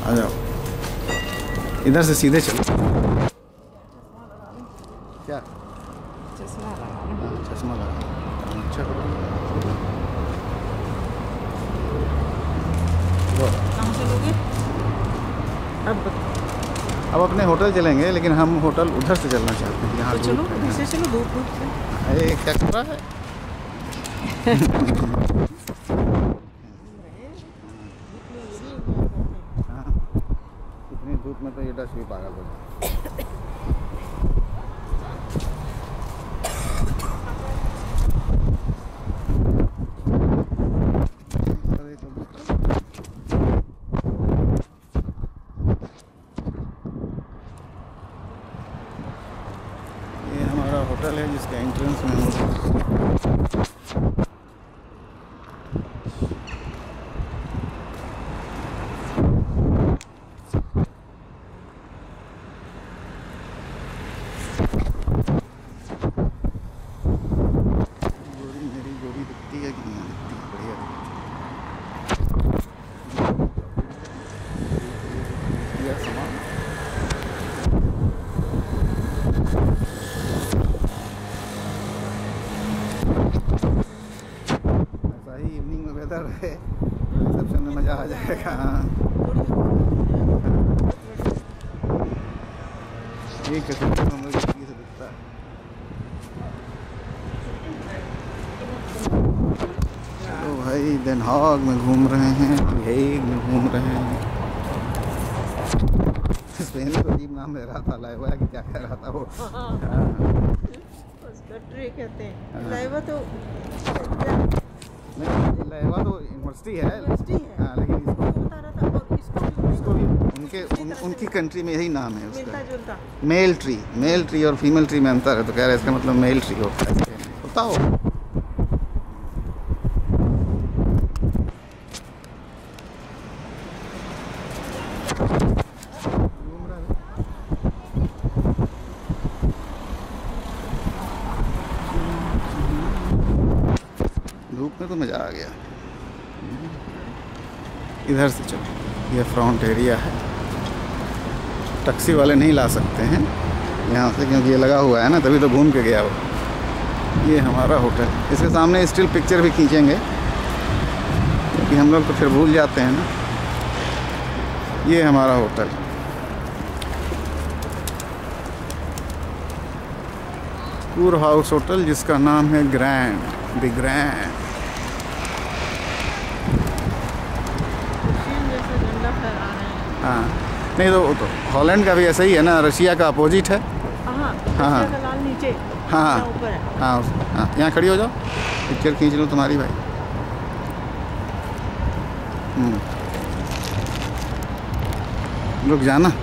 आ जाओ, इधर से सीधे चलो। क्या चश्मा लगा? चश्मा लगा, अच्छा। कहाँ चलोगे अब अपने होटल चलेंगे, लेकिन हम होटल उधर से चलना चाहते हैं, यहाँ तो चलो इधर से चलो, धूप से। अरे क्या कर रहा है? हाँ, इतनी धूप में तो ये डस्ट भी पागल हो जाए। ये हमारा होटल है जिसके एंट्रेंस में रिसेप्शन में मज़ा आ जाएगा। ठीक है, हम लोग से दिखता है। तो भाई देन हाग में घूम रहे हैं, हेग में घूम रहे हैं। स्पेन को अजीब नाम दे रहा था, लाइवा कि क्या कह रहा था वो। उसको ट्री कहते हैं। लाइवा तो नहीं, लाइवा तो यूनिवर्सिटी है। हाँ, लेकिन इसको भी उनकी कंट्री में यही नाम है उसका। मेल ट्री और फीमेल ट्री में अंतर है, तो कह रहे हैं इसका मतलब मेल ट्री होता है। होता हो धूप में तो मज़ा आ गया। इधर से चलो, ये फ्रंट एरिया है। टैक्सी वाले नहीं ला सकते हैं यहाँ से, क्योंकि ये लगा हुआ है ना, तभी तो घूम के गया वो। ये हमारा होटल, इसके सामने स्टिल पिक्चर भी खींचेंगे, क्योंकि हम लोग तो फिर भूल जाते हैं ना। ये हमारा होटल, पूर हाउस होटल, जिसका नाम है ग्रैंड, द ग्रैंड। हाँ, नहीं तो हॉलैंड का भी ऐसा ही है ना, रशिया का अपोजिट है। हाँ हाँ नीचे, हाँ ऊपर है। हाँ हाँ, यहाँ खड़ी हो जाओ, पिक्चर खींच लो तुम्हारी भाई। रुक जाना।